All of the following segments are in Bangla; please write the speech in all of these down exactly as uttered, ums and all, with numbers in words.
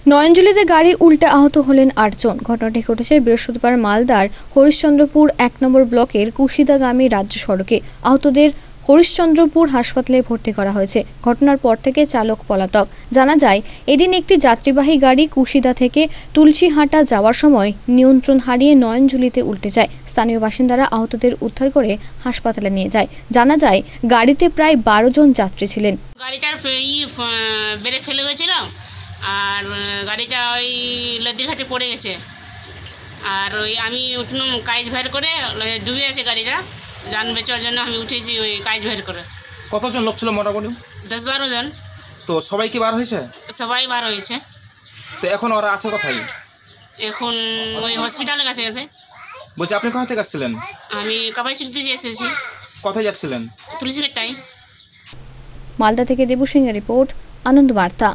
নয়নজলিতে গাড়ি উল্টে আহত হলেন আটজন। ঘটনাটি ঘটেছে বৃহস্পতিবার মালদার হরিশ্চন্দ্রপুর এক নম্বর ব্লকের কুশিদাগামী রাজ্য সড়কে। আহতদের হরিশ্চন্দ্রপুর হাসপাতালে ভর্তি করা হয়েছে। ঘটনার পর থেকে চালক পলাতক। জানা যায়, এদিন একটি যাত্রীবাহী গাড়ি কুশিদা থেকে তুলসীহাটা যাওয়ার সময় নিয়ন্ত্রণ হারিয়ে নয়নজলিতে উল্টে যায়। স্থানীয় বাসিন্দারা আহতদের উদ্ধার করে হাসপাতালে নিয়ে যায়। জানা যায়, গাড়িতে প্রায় বারো জন যাত্রী ছিলেন। গাড়িটার ব্রেক ফেলে গেছিল আর গাড়িটা ওই নদীর ঘাটে পড়ে গেছে। আর ওই আমি উঠলাম কাজ ভার করে, ডুবে আছে গাড়িটা, যান বেচার জন্য আমি উঠেছি ওই কাজ ভার করে। কতজন লোক ছিল মোটামুটি? দশ বারো জন। তো সবাই কি বার হয়েছে? সবাই বার হয়েছে। তো এখন ওরা আছে কোথায়? এখন ওই হসপিটালের কাছে আছে। বলছি, আপনি কোথা থেকে আসছিলেন? আমি কাপাইচুরিতে এসেছি। কোথায় যাচ্ছিলেন? তুলসীঘাটায়। মালদা থেকে দেবু সিংহের রিপোর্ট, আনন্দ বার্তা।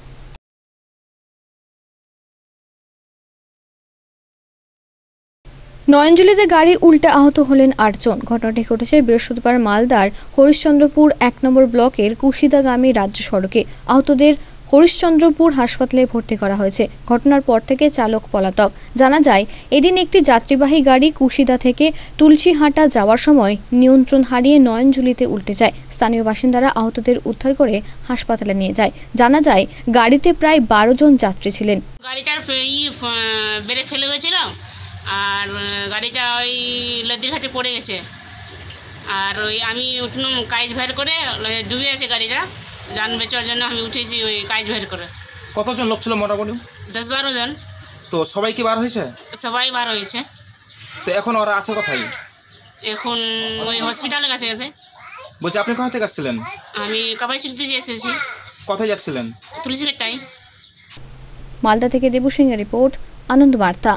নয়নজলিতে গাড়ি উল্টে আহত হলেন আটজন। ঘটনাটি ঘটেছে বৃহস্পতিবার মালদার হরিশ্চন্দ্রপুর এক নম্বর ব্লকের কুশিদাগামী রাজ্য সড়কে। আহতদের হরিশ্চন্দ্রপুর হাসপাতালে ভর্তি করা হয়েছে। ঘটনার পর থেকে চালক পলাতক। জানা যায়, এদিন একটি যাত্রীবাহী গাড়ি কুশিদা থেকে তুলসীহাটা যাওয়ার সময় নিয়ন্ত্রণ হারিয়ে নয়নজলিতে উল্টে যায়। স্থানীয় বাসিন্দারা আহতদের উদ্ধার করে হাসপাতালে নিয়ে যায়। জানা যায়, গাড়িতে প্রায় বারো জন যাত্রী ছিলেন। গাড়িটার ব্রেক ফেলে গেছিল আর গাড়িটা ওই নদীর ঘাটে পড়ে গেছে। আর ওই আমি উঠলাম কাজ ভার করে, ডুবে আছে গাড়িটা, যান বেচার জন্য আমি উঠেছি ওই কাজ ভার করে। কতজন লোক ছিল মোটামুটি? দশ বারো জন। তো সবাই কি বার হয়েছে? সবাই বার হয়েছে। তো এখন ওরা আছে কোথায়? এখন ওই হসপিটালের কাছে আছে। বলছি, আপনি কোথা থেকে আসছিলেন? আমি কাপাইচুরিতে এসেছি। কোথায় যাচ্ছিলেন? তুলসীঘাটায়। মালদা থেকে দেবু সিংহের রিপোর্ট, আনন্দ বার্তা।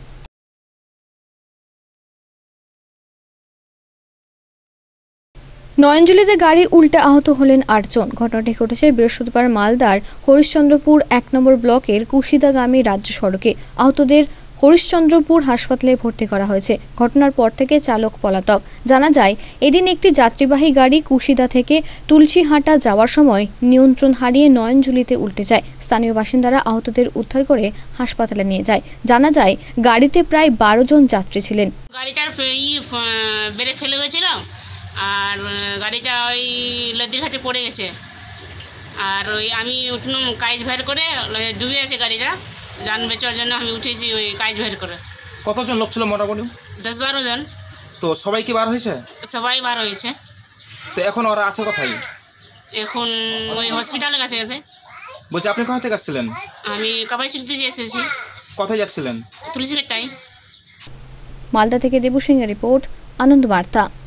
নয়নজলিতে গাড়ি উল্টে আহত হলেন আটজন। ঘটনাটি ঘটেছে বৃহস্পতিবার মালদার হরিশ্চন্দ্রপুর এক নম্বর ব্লকের কুশিদাগামী রাজ্য সড়কে। আহতদের হরিশ্চন্দ্রপুর হাসপাতালে ভর্তি করা হয়েছে। ঘটনার পর থেকে চালক পলাতক। জানা যায়, এদিন একটি যাত্রীবাহী গাড়ি কুশিদা থেকে তুলসীহাটা যাওয়ার সময় নিয়ন্ত্রণ হারিয়ে নয়নজলিতে উল্টে যায়। স্থানীয় বাসিন্দারা আহতদের উদ্ধার করে হাসপাতালে নিয়ে যায়। জানা যায়, গাড়িতে প্রায় বারো জন যাত্রী ছিলেন। গাড়িটার ব্রেক ফেলে গেছিল আর গাড়িটা ওই নদীর ঘাটে পড়ে গেছে। আর ওই আমি উঠলাম কাজ ভার করে, ডুবে আছে গাড়িটা, যান বেচার জন্য আমি উঠেছি ওই কাজ ভার করে। কতজন লোক ছিল মোটামুটি? দশ বারো জন। তো সবাই কি বার হয়েছে? সবাই বার হয়েছে। তো এখন ওরা আছে কোথায়? এখন ওই হসপিটালের কাছে আছে। বলছি, আপনি কোথা থেকে আসছিলেন? আমি কাপাইচুরিতে এসেছি। কোথায় যাচ্ছিলেন? তুলসীঘাটায়। মালদা থেকে দেবু সিংহের রিপোর্ট, আনন্দ বার্তা।